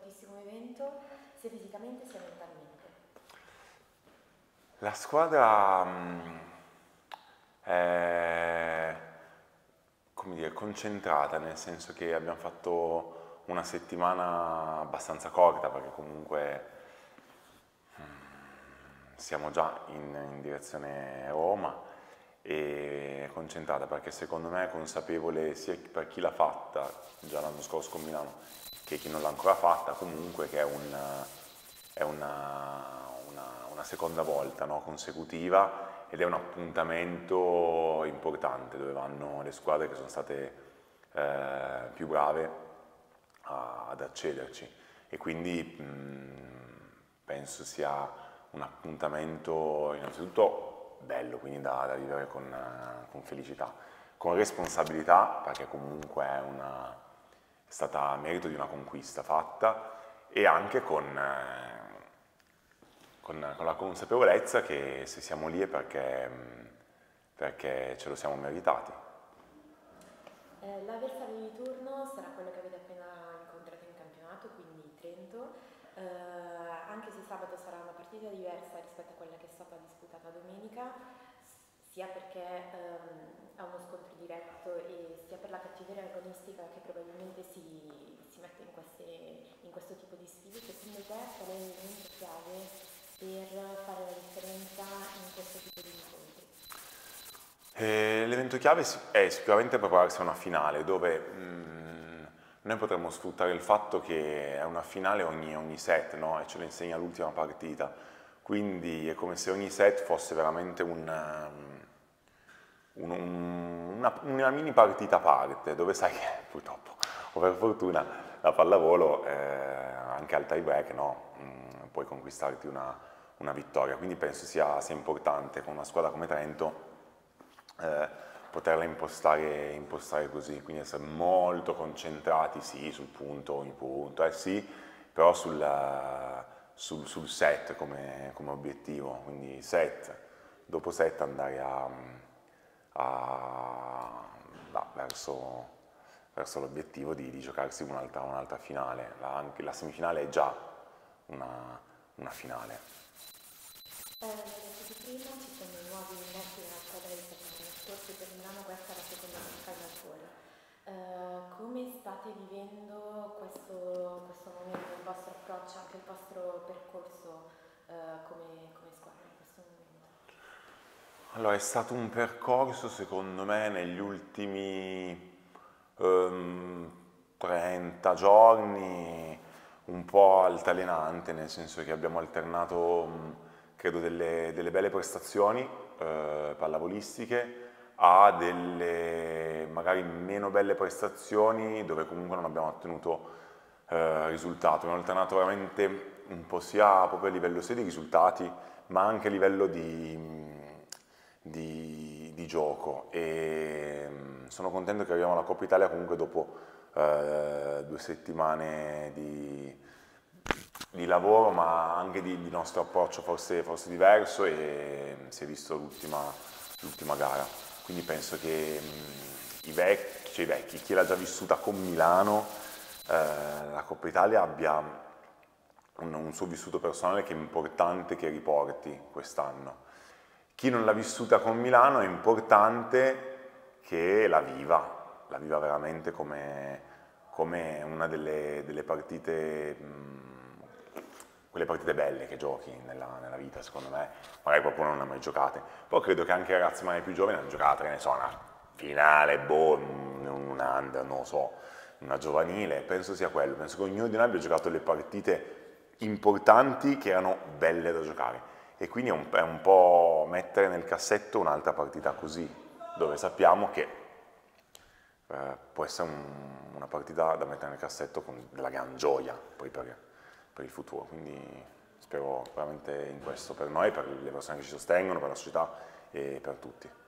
fortissimo evento, sia fisicamente sia mentalmente? La squadra è, come dire, concentrata, nel senso che abbiamo fatto una settimana abbastanza corta, perché comunque siamo già in direzione Roma, e concentrata perché secondo me è consapevole sia per chi l'ha fatta già l'anno scorso con Milano che chi non l'ha ancora fatta, comunque che è una seconda volta, no, consecutiva, ed è un appuntamento importante dove vanno le squadre che sono state più brave ad accederci, e quindi penso sia un appuntamento innanzitutto bello, quindi da vivere con felicità, con responsabilità, perché comunque è stata merito di una conquista fatta, e anche con la consapevolezza che se siamo lì è perché ce lo siamo meritati. L'avversario di turno sarà quello che avete appena incontrato in campionato, quindi Trento, anche se sabato sarà una partita diversa rispetto a quella che è stata disputata domenica, sia perché ha uno scontro diretto e sia per la cattiveria agonistica che probabilmente si mette in questo tipo di sfide. Secondo te qual è l'elemento chiave per fare la differenza in questo tipo di incontri? L'evento chiave è sicuramente prepararsi a una finale dove noi potremmo sfruttare il fatto che è una finale ogni set, no? E ce lo insegna l'ultima partita, quindi è come se ogni set fosse veramente una mini partita a parte, dove sai che purtroppo o per fortuna la pallavolo anche al tie break, no? Puoi conquistarti una vittoria, quindi penso sia importante con una squadra come Trento poterla impostare così, quindi essere molto concentrati sì sul punto, ogni punto, sì, però sul set come obiettivo, quindi set, dopo set andare verso l'obiettivo di giocarsi un'altra finale. Anche la semifinale è già una finale. L'hai detto prima, ci sono nuovi ingressi nella squadra rispetto all'anno scorso, per Milano questa è la seconda Final Four. Come state vivendo questo momento, il vostro approccio, anche il vostro percorso come squadra in questo momento? Allora, è stato un percorso, secondo me, negli ultimi 30 giorni un po' altalenante, nel senso che abbiamo alternato, credo, delle belle prestazioni pallavolistiche a delle magari meno belle prestazioni dove comunque non abbiamo ottenuto risultato. Abbiamo alternato veramente un po' sia proprio a livello sia di risultati, ma anche a livello di gioco, e sono contento che arriviamo alla Coppa Italia comunque dopo 2 settimane di lavoro, ma anche di nostro approccio forse diverso, e si è visto l'ultima gara, quindi penso che i vecchi, chi l'ha già vissuta con Milano, la Coppa Italia abbia un suo vissuto personale che è importante che riporti quest'anno. Chi non l'ha vissuta con Milano è importante che la viva veramente come una delle partite, quelle partite belle che giochi nella vita, secondo me, magari proprio non ne hai mai giocate. Poi credo che anche i ragazzi magari più giovani hanno giocato, che ne so, una finale, un under, non lo so, una giovanile, penso sia quello, penso che ognuno di noi abbia giocato le partite importanti che erano belle da giocare, e quindi è un po' mettere nel cassetto un'altra partita così, dove sappiamo che può essere una partita da mettere nel cassetto con della gran gioia poi per il futuro, quindi spero veramente in questo per noi, per le persone che ci sostengono, per la società e per tutti.